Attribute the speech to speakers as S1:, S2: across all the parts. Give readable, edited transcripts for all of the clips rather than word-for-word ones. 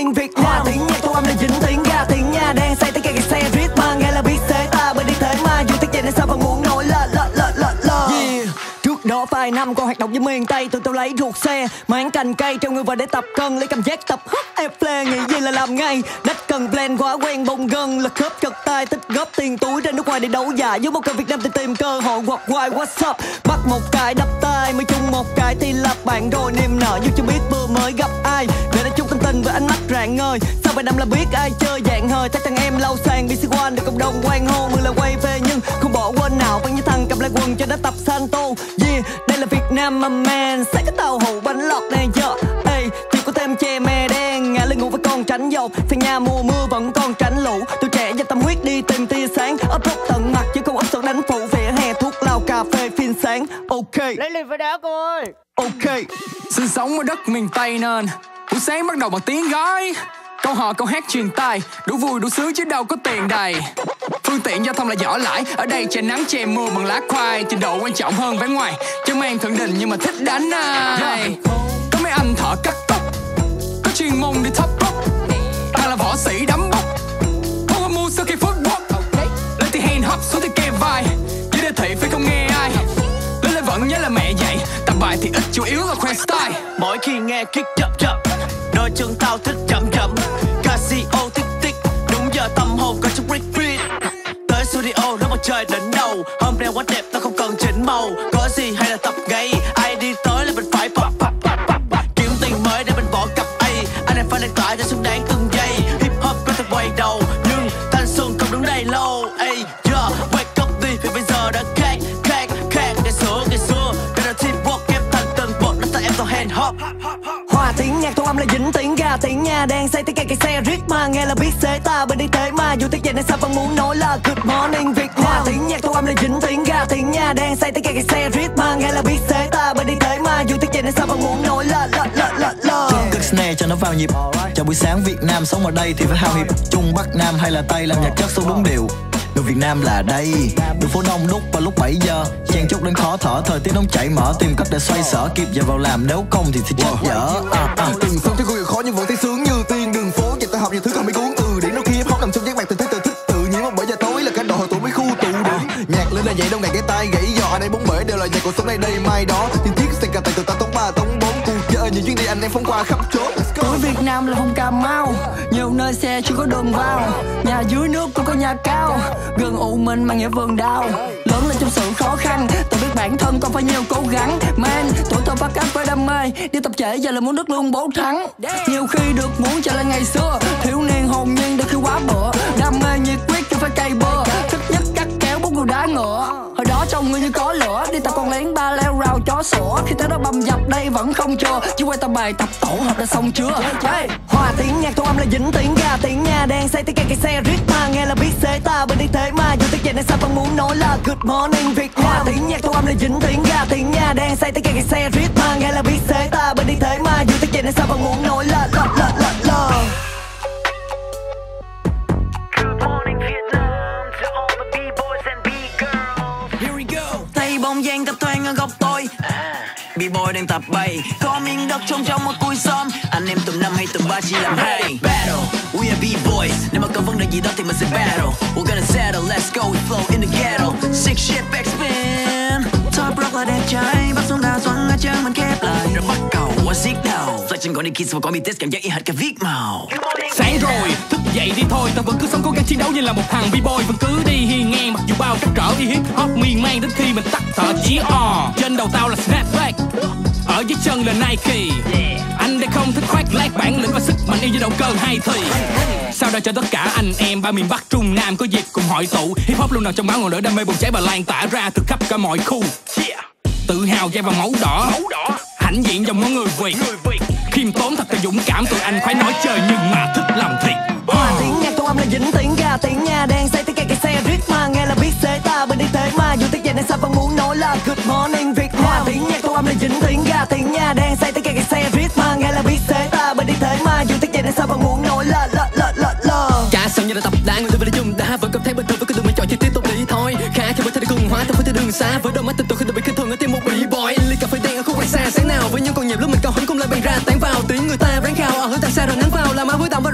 S1: morning Việt Nam. Tiếng nhạc thu âm là dính tiếng ga, tiếng nhà đen say tiếng kẹt xe rít mà nghe là biết sẽ ta bên đi thế mà dù tiếng chạy nên sao vẫn muốn nói la. Yeah. Trước đó vài năm còn hoạt động với miền Tây, tụi tao lấy ruột xe máng cành cây treo người vào để tập cân, lấy cảm giác tập hấp ép lên nghĩ gì là làm ngay. Đất cần plan quá quen bông gân là khớp trật tay, tích góp tiền túi ra nước ngoài để đấu dài với một cơ Việt Nam thì tìm cơ hội hoặc why what's up. Bắt một cái đập tay mới chung một cái thì lập bạn rồi niềm nợ dù chưa biết vừa mới gặp ai để nói chung tâm tình với ánh mắt rạng ngời. Sau vài năm là biết ai chơi dạng hời, thấy thằng em lâu sang BC One được cộng đồng quan hô mưa là quay về nhưng không bỏ quên nào vẫn như thằng cầm lại quần cho nó tập Santo. Yeah, đây là Việt Nam mà man, sẽ cái tàu hủ bánh lọt này giờ. Ê, chỉ có thêm chè mè đen, ngã lên ngủ với con tránh dầu, sang nhà mùa mưa vẫn còn tránh lũ. Tôi trẻ và tâm huyết đi tìm tia sáng, ấp rút tận mặt chứ không ấp sầu đánh phụ vỉa hè thuốc lao cà phê phiên sáng. Ok,
S2: lấy liền với đá cô ơi.
S1: Ok,
S3: sinh sống ở đất miền Tây nên buổi sáng bắt đầu bằng tiếng gói, câu hò câu hát truyền tai, đủ vui đủ sướng chứ đâu có tiền đầy. Phương tiện giao thông là vỏ lãi, ở đây che nắng che mưa bằng lá khoai. Trình độ quan trọng hơn vẻ ngoài, chứ mang thượng đình nhưng mà thích đánh ai. Có mấy anh thợ cắt tóc, có chuyên môn đi top rock, ta là võ sĩ đấm bốc, không có mua sau khi footwork. Lên thì hand hop, xuống thì kề vai, dưới đô thị phải không nghe ai. Lớn lên vẫn nhớ là mẹ dạy, tập bài thì ít chủ yếu là khoe style.
S4: Mỗi khi nghe kick chậm đôi chân tao thích chậm Casio tích tích, đúng giờ tâm hồn có chút repeat. Tới studio nó mặt trời đỉnh đầu, hôm nay quá đẹp tao không cần chỉnh màu. Có gì hay là tập ngay, ai đi tới là mình phải pop. Kiếm tiền mới để mình bỏ cặp A, anh em phải lên tỏa cho xứng đáng từng giây. Hip hop có thể quay đầu nhưng thanh xuân không đứng đây lâu. Ey, yeah, wake up đi vì bây giờ đã khác ngày xưa cái là teamwork ghép thành từng bột nó ta em tao hand hop.
S1: hòa tiếng nhạc thu âm là dính tiếng ga, tiếng nhà đen say tiếng kẹt xe rít mà nghe là biết sẽ ta bên đi thế mà dù tiếng chạy nên sao vẫn muốn nói là good morning Việt Nam. Hòa tiếng nhạc thu âm là dính tiếng ga, tiếng nhà đen say tiếng kẹt xe rít mà nghe là biết sẽ ta bên đi thế mà dù tiếng chạy nên sao vẫn muốn nói là.
S5: Cất snare cho nó vào nhịp, cho buổi sáng Việt Nam sống ở đây thì phải hào hiệp. Trung Bắc Nam hay là Tây làm nhạc chất sống đúng điều. Người Việt Nam là đây, đường phố đông đúc vào lúc 7 giờ, chen chúc đến khó thở, thời tiết nóng chảy mở, tìm cách để xoay sở kịp giờ vào làm, nếu không thì sẽ chết dở.
S6: Từng sống trên công việc khó nhưng vẫn thấy sướng như tiên đường phố, dạy ta học nhiều thứ không bị cuốn từ điển đôi khi hip hop nằm trong giác mạc từ thế thích tự nhiên mà bởi giờ tối là cái độ hồi tuổi mới khu tụ điểm. Nhạc lên là vậy đâu ngày cái tay gãy giò, ở đây bốn bể đều là nhạc cuộc sống đây mai đó. Thiên chiếc xe cà tay từ ta tống 3 tống 4 cuộc chơi nhiều chuyến đi anh em phóng qua khắp chốn.
S3: Tuổi Việt Nam là không Cà Mau, nhiều nơi xe chưa có đường vào, nhà dưới nước cũng có nhà cao, gần ụ mình mà nghĩa vườn đào. Lớn lên trong sự khó khăn, tự biết bản thân còn phải nhiều cố gắng. Man, tuổi thơ phát áp với đam mê, đi tập trễ giờ là muốn đất luôn bố thắng. Nhiều khi được muốn trở lại ngày xưa, thiếu niên hồn nhiên đôi khi quá bựa. Đam mê nhiệt quyết chứ phải cây bừa, thích nhất cắt kéo bút người đá ngựa. Hồi đó trong người như có lửa, đi tập con lén ba leo rào chó sủa. Khi tới đó bầm dập đây vẫn không chưa, chỉ quay tập bài tập tổ hợp đã xong chưa.
S1: Hòa tiếng nhạc thu âm là dính tiếng ga, tiếng nhà đen say tiếng kẹt xe rít mà nghe là biết sẽ ta bên đi thế mà dù tiếng chạy nên sao vẫn muốn nói là good morning Việt Nam. Hòa tiếng nhạc thu âm là dính tiếng ga, tiếng nhà đen say tiếng kẹt xe rít mà nghe là biết sẽ ta bên đi thế mà dù tiếng chạy nên sao vẫn muốn nói là.
S4: Good morning Vietnam to all the B-boys and B-girls. Here we go. Tay bóng dáng tập thoáng ở góc tôi, B-boy đang tập bay, có miếng đất trong một cùi xóm. Anh em tụm 5 hay tụm 3 chỉ làm hay. Battle, we are B-boys. Nếu mà có vấn đề gì đó thì mình sẽ battle. We're gonna settle, let's go, we flow in the ghetto. Sick shit backspin. Top rock là đẹp trai, bắt xuống đào xoắn ở chân mình khép lại. Rồi bắt cầu, qua siết đầu. Flexing gọi đi kiss và gọi mi test cảm giác y hệt cả viết màu.
S3: Sáng rồi, thức dậy đi thôi, ta vẫn cứ sống cố gắng chiến đấu như là một thằng B-boy, vẫn cứ đi hiên ngang mặc dù bao trắc trở đi hip hop miên man đến khi mình tắt thở chí trên đầu tao là snapback, ở dưới chân là Nike. Anh đây không thích khoác lác, bản lĩnh và sức mạnh y như động cơ hay thì. Sau đó cho tất cả anh em ba miền Bắc Trung Nam có dịp cùng hội tụ, hip hop luôn nào trong máu ngọn lửa đam mê bùng cháy và lan tỏa ra từ khắp cả mọi khu. Tự hào da và máu đỏ, hãnh diện dòng máu người Việt, khiêm tốn thật là dũng cảm, tụi anh khoái nói chơi nhưng mà thích làm thiệt.
S1: Hòa tiếng nhạc thu âm là dính tiếng ga, tiếng nhà đen say tiếng kẹt xe rít mà nghe là biết sẽ ta bên đi thế mà dù tiếng chạy nên sao vẫn muốn nói là good morning Việt Nam. Hòa tiếng nhạc thu âm là dính tiếng ga, tiếng nhà đen say tiếng kẹt xe rít mà nghe là biết sẽ ta bên đi thế mà dù tiếng chạy nên sao vẫn muốn nói là.
S3: Cả sân như là tập đá, người tôi về chung đá vẫn cảm thấy bình thường với cái đường mình chọn chỉ tiếp tục đi thôi. Khá khi với thay cùng hóa theo với đường xa, với đôi mắt tình tôi khi tôi bị khinh thường ở tim một B-boy. Ly cà phê đen ở khu quán xa, sáng nào với những con nhịp lúc mình cao hứng cũng lại bày ra tán vào tiếng người ta ráng khao ở hướng tàn xa rồi nắng vào làm áo với tầm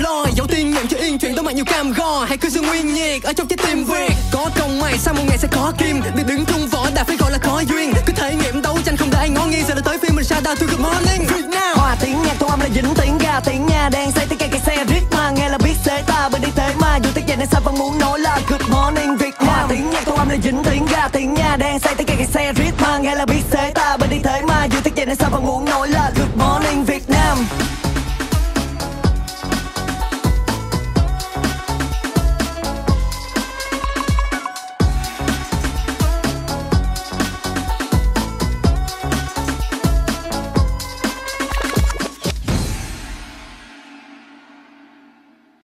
S1: lo. Dẫu tiên nhận cho yên chuyện đối mặt nhiều cam go, hãy cứ giữ nguyên nhiệt ở trong trái tim Việt. Có công mày sau một ngày sẽ có kim, đừng đứng trung võ đã phải gọi là có duyên. Cứ thể nghiệm đấu tranh không để ai ngó nghiêng, giờ là tới phim mình shout out to Good Morning Việt Nam.
S2: Hòa tiếng nhạc thu âm là dính tiếng ga tiếng nhà đen say tiếng cây xe rít mà nghe là biết xế ta bên đi thế mà dù tiếng dậy nên sao vẫn muốn nói là Good Morning Việt Nam. Hòa tiếng nhạc thu âm là dính tiếng ga tiếng nhà đen say tiếng cây xe rít mà nghe là biết xế ta bên đi thế mà dù tiếng dậy nên sao vẫn muốn nói